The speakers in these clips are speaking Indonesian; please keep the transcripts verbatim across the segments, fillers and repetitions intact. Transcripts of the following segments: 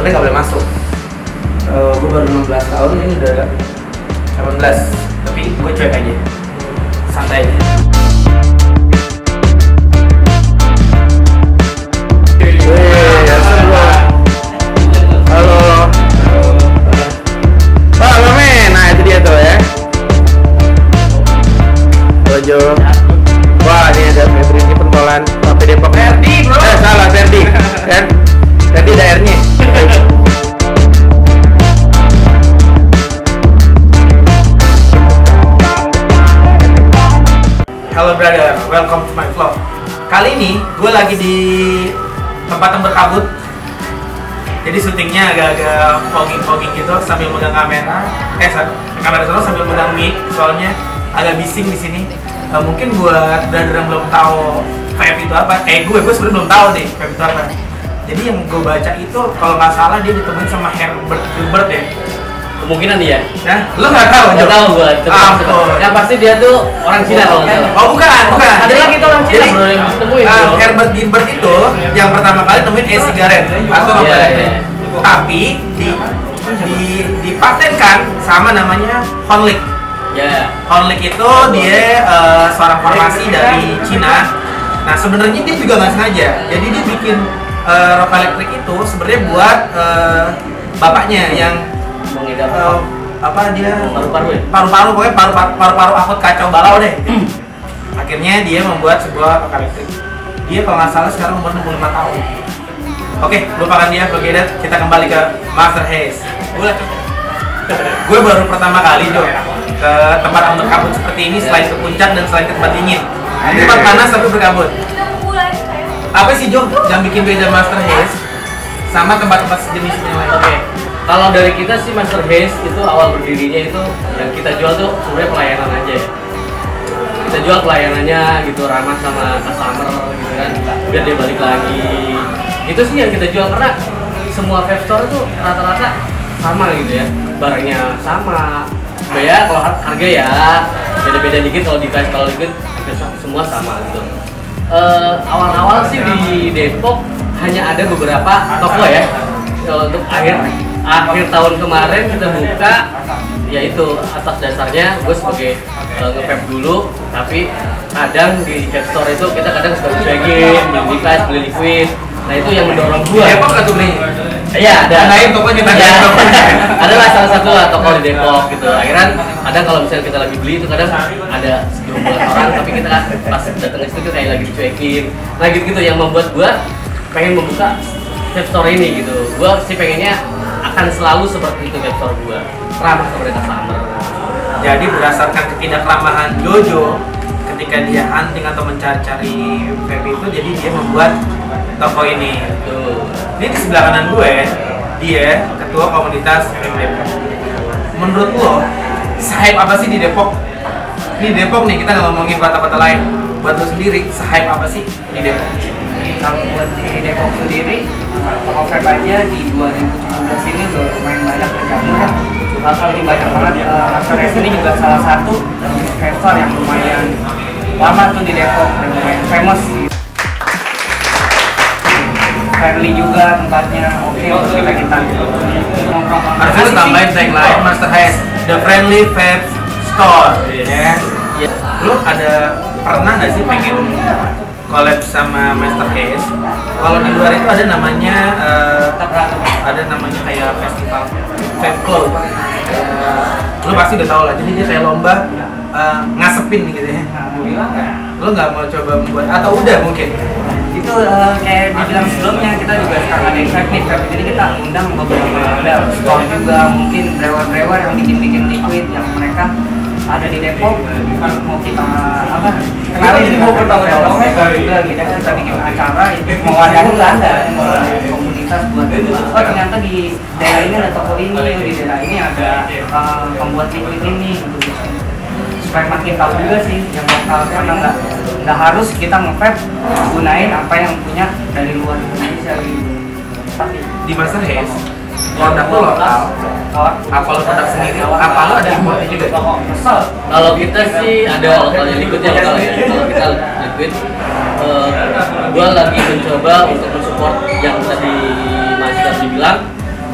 sebenarnya nggak boleh masuk. Uh, gue baru enam belas tahun, ini udah delapan belas, tapi gue cuek aja, santai aja. Halo. Halo men, nah itu dia tuh ya. Halo Jo. Wah ini ada Febri, ini pentolan P Depok. Ferdi bro. Eh salah Ferdi kan? Ferdi daerahnya. Halo brother, welcome to my vlog. Kali ini gue lagi di tempat yang berkabut. Jadi syutingnya agak-agak fogging-fogging gitu sambil megang kamera. Eh, kamera soalnya sambil megang mic, soalnya agak bising di sini. Uh, mungkin buat brother yang belum tahu vape itu apa, kayak gue, gue sebenarnya belum tahu deh vape itu apa. Jadi yang gue baca itu kalau nggak salah dia ditemuin sama Herbert Gilbert ya. Kemungkinan dia. Nah, lo nggak tahu? Nggak tahu gue. Ampun. Yang pasti dia tuh orang Cina kalau nggak salah. Oh bukan, bukan. Ada lagi tuh orang Cina. Jadi, bro yang ditemuin. Uh, Herbert Gilbert itu yang pertama kali temuin e-cigarette atau apa? Yeah, yeah. Tapi di, di dipatenkan sama namanya Honlik. Ya. Yeah. Honlik itu dia uh, seorang farmasi dari Cina. Nah sebenarnya dia juga nggak sengaja. Jadi dia bikin uh, rokok elektrik itu sebenarnya buat uh, bapaknya yang mengidap uh, apa dia paru-paru ya? Paru-paru pokoknya paru-paru paru-paru akut kacau balau deh. Akhirnya dia membuat sebuah rokok elektrik. Dia kalau nggak salah sekarang umur enam puluh lima tahun. Oke, lupakan dia, begitu kita kembali ke Master Haze. Gue baru pertama kali tuh ke tempat yang berkabut seperti ini selain ke puncak dan selain ke tempat dingin. Ini tempat panas tapi berkabut. Apa sih Jo yang bikin beda Master Haze sama tempat-tempat sejenis yang lain? Oke. Kalau dari kita sih Master Haze itu awal berdirinya itu yang kita jual tuh sebenarnya pelayanan aja ya. Kita jual pelayanannya gitu, ramah sama customer gitu kan, biar dia balik lagi. Itu sih yang kita jual karena semua vape store itu rata-rata sama gitu ya, barangnya sama. Ya kalau harga ya beda-beda dikit, kalau di price kalau dikit semua sama gitu. Uh, awal-awal sih di Depok hanya ada beberapa toko ya. Kalau untuk akhir akhir tahun kemarin kita buka, yaitu atas dasarnya gue sebagai uh, nge-vape dulu, tapi kadang di vape store itu kita kadang suka cuekin, beli device, beli liquid. Nah itu yang mendorong gua. Di Depok nggak tuh beli? Iya ada. Lain toko kita ya. tokonya. Adalah salah satu lah toko di Depok gitu. Akhirnya kadang kalau misalnya kita lagi beli itu kadang ada segerombolan orang, tapi kita pas datang ke situ kita kayak lagi dicuekin. Nah gitu gitu yang membuat gua pengen membuka vape store ini gitu. Gua sih pengennya akan selalu seperti itu vape store gua, ramah kepada customer. Jadi berdasarkan ketidakramahan Jojo ketika dia hunting atau mencari-cari vape itu, jadi dia membuat toko ini. Tuh. Ini di sebelah kanan gue, dia ketua komunitas vape Depok. Menurut lo, se-hype apa sih di Depok? Ini Depok nih, kita nggak ngomongin kota-kota lain. Buat lo sendiri, se-hype apa sih di Depok? Kalau buat di Depok sendiri, toko vape aja di dua ribu tujuh belas ini udah lumayan banyak berjamur ya. Bahkan lebih banyak banget. Master Haze ini juga salah satu vape store yang lumayan lama tuh di Depok dan lumayan famous. Friendly juga tempatnya, oke untuk kita kita nongkrong. Harusnya lo tambahin tagline Master Haze, the friendly vape store, ya. Yeah. Lo ada pernah nggak sih pengen collab sama Master Haze? Kalau di luar itu ada namanya, uh, ada namanya kayak festival vape club. Uh, lo pasti udah tau lah. Jadi dia kayak lomba uh, ngasepin gitu ya. Lo nggak mau coba membuat atau udah mungkin? Itu uh, kayak dibilang sebelumnya kita juga sekarang ada yang vape nih, vape jadi kita undang beberapa ada store juga, mungkin brewer-brewer yang bikin-bikin liquid yang mereka ada di Depok, mau kita apa kenalin ini mau bertahun-tahun juga gitu, kita bikin acara itu mewadahi lah, ada komunitas buat oh ternyata di daerah ini ada toko ini, di daerah ini ada uh, pembuat liquid ini gitu. Supaya makin tahu juga sih yang lokal, karena nggak nggak harus kita nge-vape gunain apa yang punya dari luar Indonesia gitu. Tapi Di Master Haze, produk lo lokal, apa lo produk sendiri, apa lo ada importnya juga? Kalau kita sih ada lokalnya, liquidnya lokal ya. Kalau kita liquid, uh, gua lagi mencoba untuk mensupport yang tadi Mas Dar dibilang,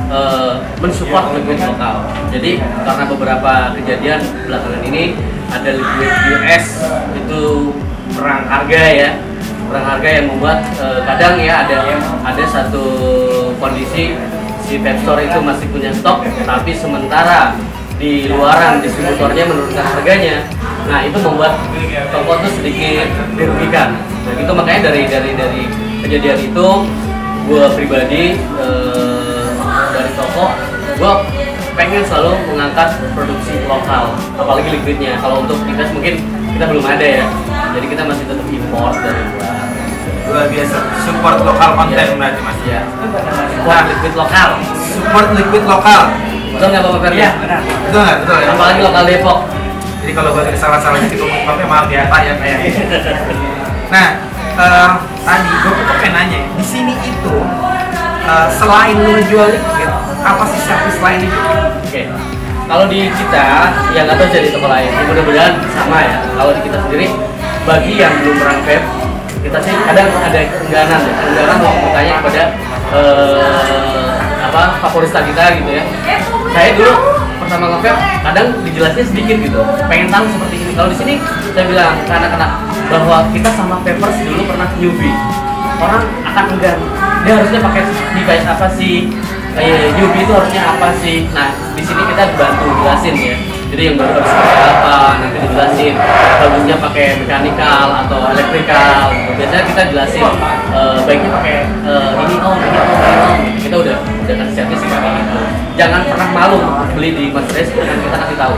mensupport liquid lokal. Jadi karena beberapa kejadian belakangan ini ada liquid U S itu perang harga ya, perang harga yang membuat uh, kadang ya ada ada satu kondisi si vape store itu masih punya stok, tapi sementara di luaran distributornya menurunkan harganya. Nah itu membuat toko tuh sedikit dirugikan. Nah itu makanya dari dari dari kejadian itu gue pribadi uh, dari toko gue pengen selalu mengangkat produksi lokal, apalagi liquidnya. Kalau untuk kita mungkin kita belum ada ya, jadi kita masih tetap import dari luar. Luar biasa, support lokal konten ya. Berarti mas ya. Support nah, liquid lokal. Support liquid lokal. Betul nggak Bapak Ferdi? Iya benar. Betul nggak? Betul ya. Apalagi lokal Depok. Jadi kalau gue ada salah-salah dikit ngomongnya maaf ya Pak ya kayak. Nah uh, tadi gue tuh pengen nanya, di sini itu uh, selain lu jual liquid, apa sih service lain itu? Oke. Okay. Kalau di kita yang nggak tahu jadi toko lain, mudah-mudahan sama ya. Kalau di kita sendiri, bagi yang belum pernah vape, kita sih kadang ada engganan ya, engganan mau bertanya kepada uh, apa favorista kita gitu ya. Saya dulu pertama nge-vape, kadang dijelasnya sedikit gitu, pengen tahu seperti ini. Kalau di sini saya bilang ke anak-anak bahwa kita sama vapers dulu pernah newbie, orang akan enggan, dia harusnya pakai device apa sih? Kayak newbie itu harusnya apa sih? Nah di sini kita bantu jelasin ya. Jadi yang baru harus pakai apa, nanti dijelasin. Bagusnya pakai mekanikal atau elektrikal. Biasanya kita jelasin uh, baiknya pakai uh, ini om, ini om, ini om. Kita udah udah kasih servis kayak gitu. Jangan pernah malu beli di Master Haze, dan kita kasih tahu.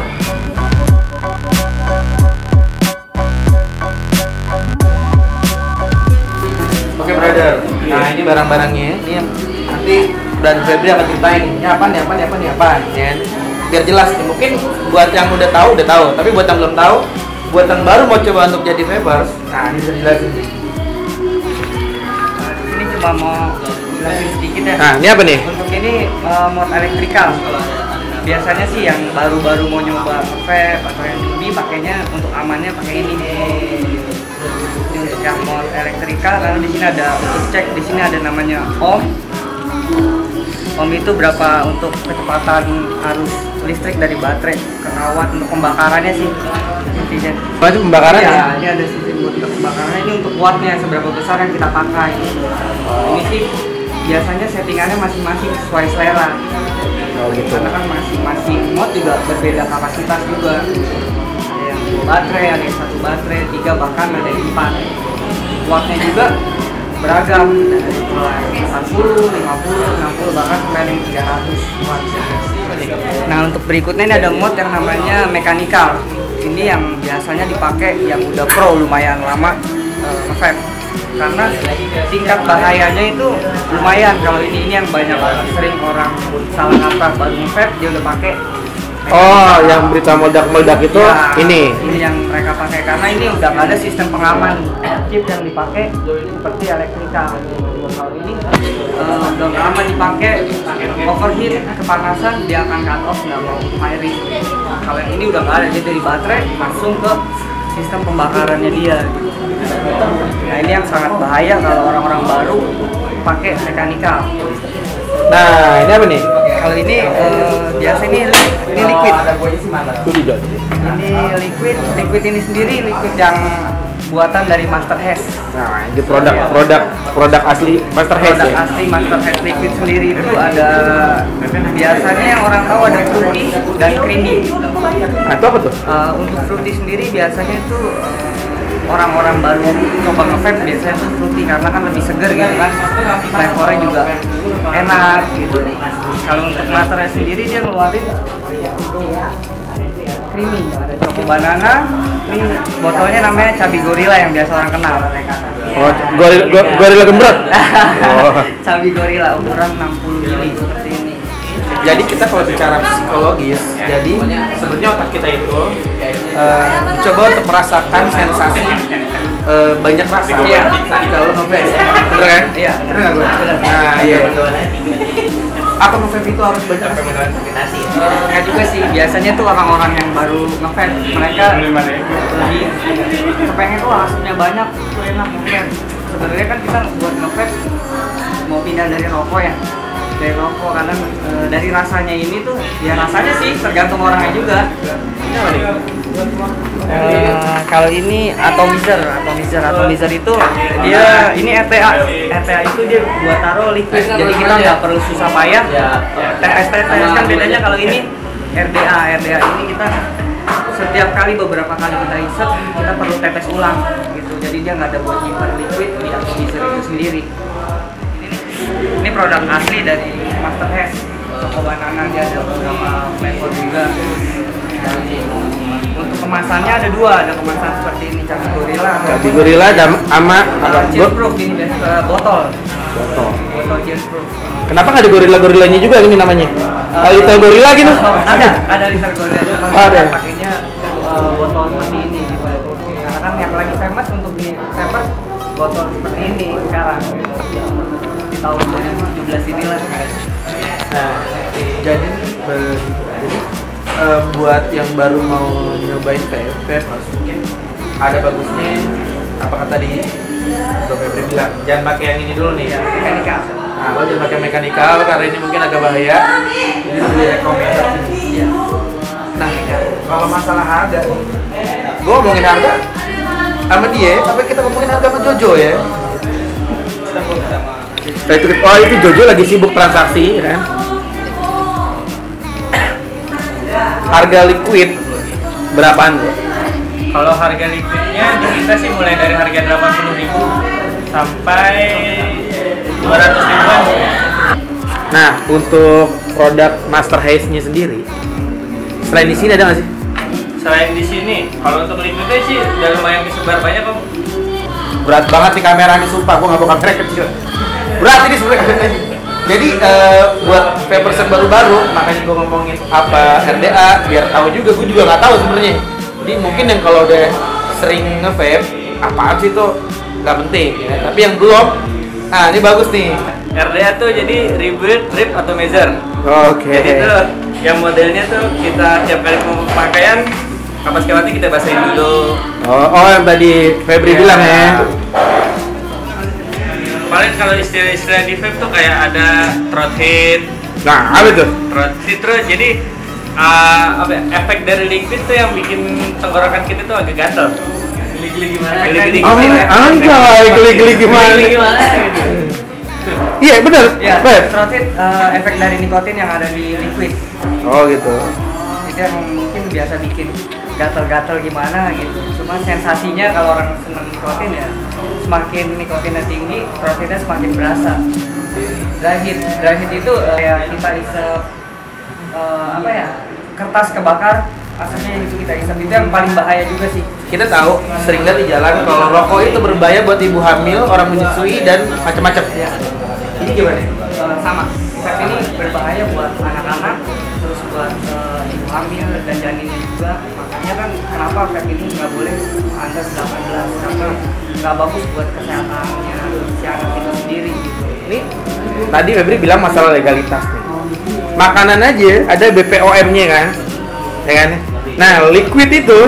Oke brother, nah ini barang-barangnya, ini yang nanti dan Febri akan ceritain ini apa nih, apa nih, apa nih, apa ya. Biar jelas nih, mungkin buat yang udah tahu udah tahu, tapi buat yang belum tahu, buat yang baru mau coba untuk jadi vapers, nah ini bisa jelasin nih. Ini cuma mau jelasin sedikit ya. Nah ini apa nih? Untuk ini uh, mod elektrikal. Biasanya sih yang baru-baru mau nyoba vape atau yang newbie pakainya untuk amannya pakai ini. Ini untuk yang mod elektrikal, karena di sini ada untuk cek, di sini ada namanya ohm. Ohm itu berapa untuk kecepatan arus listrik dari baterai ke watt untuk pembakarannya sih intinya. Oh, itu pembakaran ya? Ya, ini ada sistem buat untuk pembakarannya, ini untuk wattnya seberapa besar yang kita pakai. Ini sih biasanya settingannya masing-masing sesuai selera. Oh gitu. Karena kan masing-masing mod juga berbeda kapasitas juga. Ada yang dua baterai, ada yang satu baterai, tiga bahkan ada yang empat. Wattnya juga beragam, dari mulai empat puluh, lima puluh, enam puluh, bahkan sampai yang tiga ratus watt. Nah untuk berikutnya ini ada mod yang namanya mekanikal. Ini yang biasanya dipakai yang udah pro lumayan lama uh, nge-vape. Karena tingkat bahayanya itu lumayan. Kalau ini ini yang banyak sering orang salah kaprah baru nge-vape dia udah pakai. Oh, yang berita meledak-meledak itu ya, ini. Ini yang mereka pakai karena ini udah nggak ada sistem pengaman. Chip yang dipakai seperti elektrikal. Kalau ini uh, udah nggak aman dipakai, overheat, kepanasan dia akan cut off, nggak mau high risk. Kalau yang ini udah nggak ada, jadi dari baterai langsung ke sistem pembakarannya dia. Nah ini yang sangat bahaya kalau orang-orang baru pakai mekanikal. Nah, ini apa nih? Kalau ini uh, biasa ini ini liquid. Ini liquid, liquid ini sendiri liquid yang buatan dari Master Haze. Nah, ini produk produk produk asli Master Haze. Produk Ya? asli Master Haze liquid sendiri itu ada biasanya yang orang tahu ada fruity dan creamy. Nah, itu apa tuh? Uh, untuk fruity sendiri biasanya itu uh, orang-orang baru coba nge-vape biasanya tuh fruity karena kan lebih seger gitu kan, flavornya juga enak gitu. Kalau untuk Master Haze sendiri dia ngeluarin creamy, ada choco banana, ini botolnya namanya Cabi Gorilla yang biasa orang kenal. Oh, gorila go- gorila gembrot. Oh. Cabi Gorilla ukuran enam puluh mili seperti ini. Jadi kita kalau bicara psikologis, jadi sebenarnya otak kita itu uh, coba untuk merasakan sensasi uh, banyak rasa. Iya. Kalau nge-vape, bener kan? Iya. Bener nggak gue? Nah, iya betul. Apa nge-vape itu harus banyak rasa? Enggak juga sih, biasanya tuh orang-orang yang baru nge-vape mereka lebih kepengen tuh asapnya banyak, tuh enak nge-vape. Sebenarnya kan kita buat nge-vape mau pindah dari rokok ya. dari rokok karena e, dari rasanya ini tuh ya rasanya sih tergantung orangnya juga. Uh, kalau ini atomizer, atomizer, atomizer itu dia ini R T A, R T A itu dia buat taruh liquid, jadi kita nggak perlu susah payah tetes tetes kan bedanya. Kalau ini R D A, R D A ini kita setiap kali beberapa kali kita isep kita perlu tetes ulang gitu, jadi dia nggak ada buat nyimpan liquid di atomizer itu sendiri. Ini produk asli dari Master Haze, Choco Banana, dia ada beberapa flavor juga. Untuk kemasannya ada dua, ada kemasan seperti ini Caki Gorilla, Caki Gorilla dan ama apa? Chillproof ini biasa botol. Botol. Botol Chillproof. Kenapa nggak ada gorilla-gorillanya juga ini namanya? Uh, Little Gorilla gitu? Ada, ada Little Gorilla. Oh, ada. Pakainya uh, botol seperti ini. Karena kan yang lagi famous untuk di famous botol seperti ini sekarang. Di tahun dua ribu tujuh belas inilah. Nah, jadi jadi uh, buat yang baru mau nyobain vape, ada bagusnya apa kata tadi Bro Febri bilang jangan pakai yang ini dulu nih ya, mekanikal. Nah, lo jangan pakai mekanikal karena ini mungkin agak bahaya. Ini lebih rekomendasi. Nah, kalau masalah harga, gue ngomongin harga sama dia, tapi kita ngomongin harga sama Jojo ya. Oh itu Jojo lagi sibuk transaksi kan. Harga liquid berapaan bro? Kalau harga liquidnya di kita sih mulai dari harga delapan puluh ribu sampai dua ratus ribuan. Nah untuk produk Master Haze-nya sendiri, selain di sini ada nggak sih? Selain di sini, kalau untuk liquidnya sih udah lumayan disebar banyak kok. Berat banget nih kamera nih, sumpah gue nggak bawa kamera kecil. Berat ini sebenarnya kameranya. Jadi uh, buat vaperson baru-baru, makanya gue ngomongin apa R D A biar tahu juga. Gue juga nggak tahu sebenarnya. Jadi mungkin yang kalau udah sering nge-vape, apaan sih tuh nggak penting ya. Tapi yang belum, nah ini bagus nih. R D A tuh jadi Rebuild Rip Atomizer. Oke. Jadi tuh yang modelnya tuh kita tiap kali pemakaian kapas kawatnya kita basahin dulu. Oh, oh yang tadi Febri Ya. bilang ya. Paling kalau istilah-istilah di vape tuh kayak ada throat hit, Nah, apa itu? throat hit terus jadi uh, apa ya, efek dari liquid tuh yang bikin tenggorokan kita tuh agak gatel. Geli-geli gimana? Geli-geli Oh, anjay, geli-geli gimana? Geli gimana gitu. Iya, benar. Ya, Feb. throat hit, uh, efek dari nikotin yang ada di liquid. Oh, gitu. Itu yang mungkin biasa bikin gatel-gatel gimana gitu. Cuma sensasinya kalau orang seneng nikotin ya, semakin nikotinnya tinggi, throat hitnya semakin berasa. Dry hit, dry hit itu uh, ya kita isep uh, apa ya, kertas kebakar, asapnya itu kita isep, itu yang paling bahaya juga sih. Kita tahu sering lihat di jalan kalau rokok itu berbahaya buat ibu hamil, orang menyusui dan macam-macam. Ya. Ini gimana? Uh, sama, vape ini berbahaya buat anak-anak, terus buat uh, ibu hamil dan janinnya juga. Makanya kan kenapa vape ini nggak boleh under delapan belas, karena nggak bagus buat kesehatannya si anak itu sendiri gitu. Ini tadi Febri bilang masalah legalitas nih. Makanan aja ada B P O M-nya kan, ya kan? Nah, liquid itu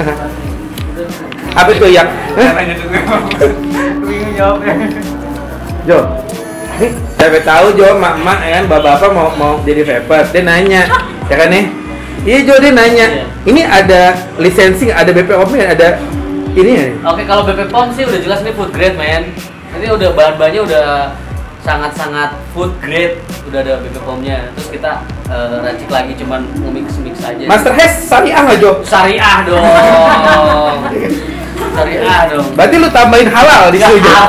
apa itu ya? Bingung jawabnya. Jo, nih saya tahu Jo, mak-mak ya kan, bapak-bapak mau mau jadi vaper, dia nanya, ya kan nih? Iya Jo, dia nanya, ini ada lisensi, ada B P O M-nya, ada ini ya? Oke, kalau B P P O M sih udah jelas ini food grade, men. Ini udah bahan-bahannya udah sangat-sangat food grade, udah ada B P P O M-nya. Terus kita uh, racik lagi cuman nge-mix-mix aja. Master Haze syariah nggak Jo? Syariah dong. Syariah dong. Berarti lu tambahin halal di situ Jo?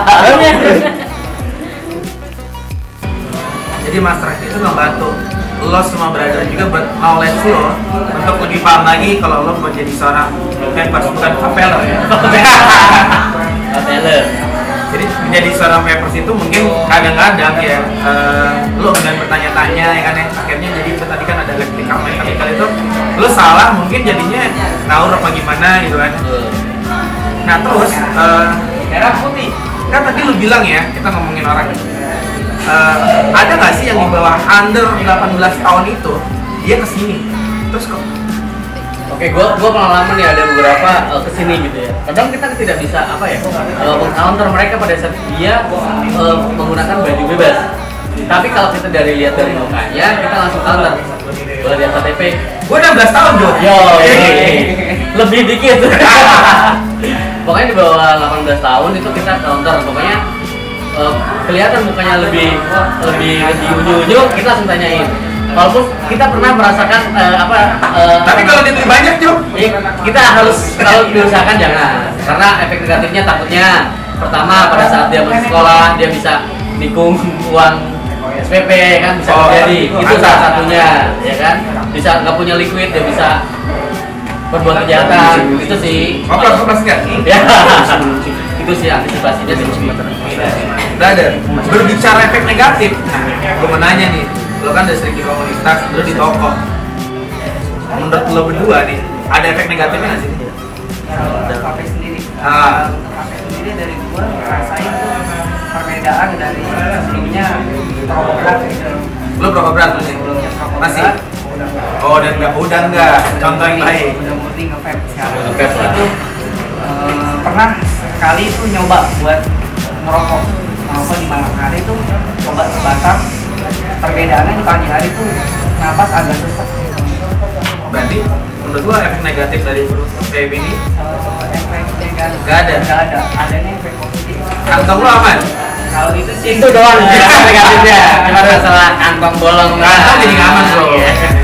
Jadi Master Haze itu ngebantu lo semua brother juga buat knowledge lo untuk lebih paham lagi kalau lo mau jadi seorang vapers, bukan vapeler ya. Vapeler. Jadi menjadi seorang vapers itu mungkin kadang-kadang ya uh, lo dengan bertanya-tanya ya kan ya, akhirnya jadi itu tadi kan ada elektrikal mekanikal itu lo salah mungkin jadinya naur apa gimana gitu kan. Nah terus uh, merah putih kan tadi lo bilang ya, kita ngomongin orang Uh, ada nggak sih yang di bawah under delapan belas tahun itu dia kesini terus kok Oke, gua gua pengalaman nih ada beberapa uh, kesini gitu ya. Kadang kita tidak bisa apa ya uh, counter mereka pada saat dia uh, menggunakan baju bebas. Tapi kalau kita dari lihat dari mukanya, kita langsung counter. Boleh lihat K T P. Gue enam belas tahun Jo. Yo, lebih dikit. Pokoknya di bawah delapan belas tahun itu kita counter. Pokoknya uh, kelihatan mukanya lebih lebih lebih unyu-unyu, kita langsung tanyain. Walaupun kita pernah merasakan uh, apa? Uh, Tapi kalau dibeli banyak Jo, kita harus kalau diusahakan jangan, karena efek negatifnya takutnya pertama pada saat dia masuk sekolah dia bisa nikung uang S P P kan bisa Oh, terjadi. itu Itu ada. salah satunya, ya kan? Bisa nggak punya liquid dia bisa berbuat kejahatan. Itu sih. oplos oplos enggak? Ya, itu sih antisipasinya sih. Brother, berbicara efek negatif, gue mau nanya nih, lo kan udah sering di komunitas, lo di toko. Menurut lo berdua nih, ada efek negatifnya nggak sih? Untuk kafe sendiri. Ah. Untuk kafe sendiri dari gua ngerasain tuh perbedaan dari sebelumnya rokok berat gitu. Lo berapa berat lo sih? Sebelumnya rokok Masih? berat, Oh, dan nggak udah nggak? Contoh yang baik. udah murni nge-vape sekarang. Nge-vape lah. Itu eh, pernah sekali tuh nyoba buat merokok merokok di malam hari tuh coba sebatas perbedaannya di pagi hari tuh napas agak sesak. Berarti menurut gua efek negatif dari vape ini Eh, efek negatif Nggak ada? nggak ada, adanya efek positif. kantong lo aman? Kalau itu sih Itu doang ya negatifnya. Cuma masalah kantong bolong. Kantong jadi nggak aman bro. Iya.